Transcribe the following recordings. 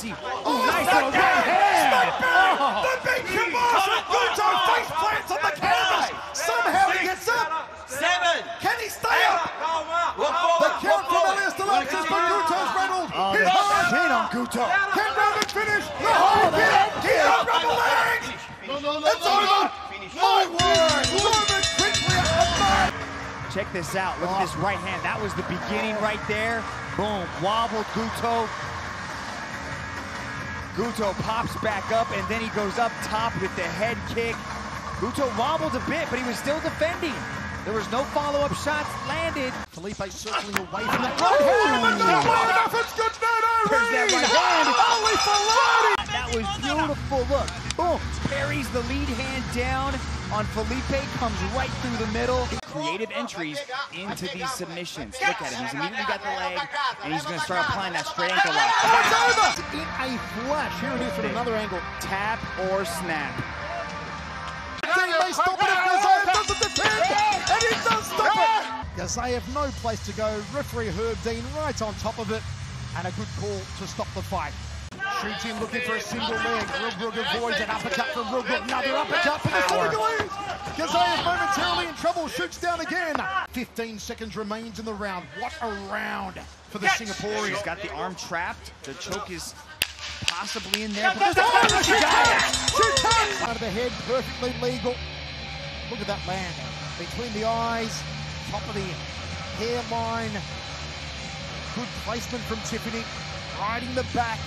see. Oh, nice little right hand. The big kibosh of Guto face plants on the canvas. Somehow he gets up. 7. Can he stay up? The count from Elias Deluxes, but Guto's rattled. He's hard. In on Guto. Can Roman finish? The whole thing. He's up from the leg. It's over. My word. Roman quickly up the mark. Check this out. Look at this right hand. That was the beginning right there. Boom. Wobbled Guto. Guto pops back up, and then he goes up top with the head kick. Guto wobbled a bit, but he was still defending. There was no follow-up shots landed. Felipe circling away from the right hand. It's good. There's that right hand. Holy Falati! That was beautiful. Look. Boom. Parries the lead hand down on Felipe. Comes right through the middle. Creative entries into these submissions. Look at him. He's immediately got the leg, and he's going to start applying that straight ankle lock. It's over! In a flash. Here it is from another angle. Tap or snap. They stop it if Gazayev doesn't defend, and he does stop it! Gazayev no place to go. Referee Herb Dean right on top of it, and a good call to stop the fight. Shoots in looking for a single leg. Rugbrug avoids an uppercut from Rugbrug. Another uppercut for the Senegalese. Gazayev momentarily in trouble. Shoots down again. 15 seconds remains in the round. What a round for the Singaporean. He's got the arm trapped. The choke is possibly in there. Out of the head, perfectly legal. Look at that land. Between the eyes, top of the hairline. Good placement from Tiffany. Riding the back.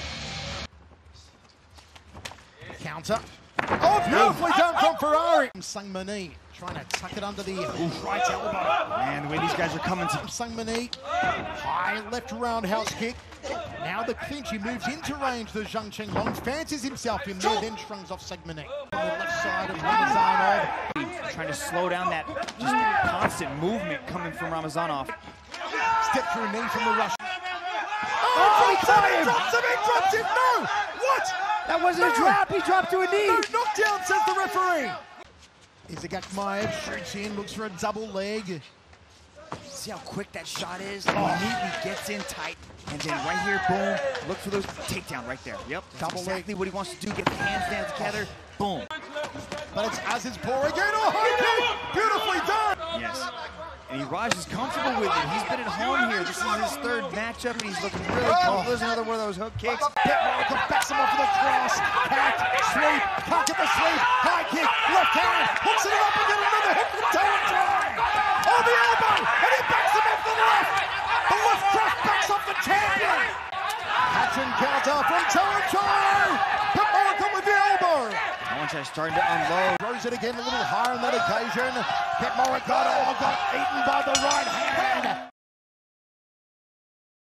Counter. Oh, beautifully done from Ferrari. Sangmani trying to tuck it under the right elbow. Man, the way these guys are coming to Sangmani. High left roundhouse kick. Now the clinch, he moves into range. The Zhang Chenglong fancies himself in there, then shrugs off Sangmani. On the left side of Ramazanov. trying to slow down that just constant movement coming from Ramazanov. Step through knee from the Russian. Oh, he drops him, no! What? That wasn't a drop, he dropped to a knee. No knockdown, says the referee. Izagakmaev shoots in, looks for a double leg. See how quick that shot is? Immediately gets in tight, and then right here, boom, look for those takedown right there. Yep, that's exactly what he wants to do, get the hands down together, boom. But it's Azizpour again, oh, high kick, beautifully done. Yes, and Raj is comfortable with it. He's been at home here. This is his third matchup, and he's looking really comfortable. There's another one of those hook kicks. Petchmorakot backs him off with a cross, packed, sweep, can't get the sweep, high kick, left hand, hooks it up and get another hit from Tawanchai. Oh, the elbow, and he backs him off the left. The left cross backs off the champion. Hatching counter from Tawanchai. Petchmorakot with the elbow. Tawanchai starting to unload. Throws it again a little higher on that occasion. Petchmorakot, oh, got eaten by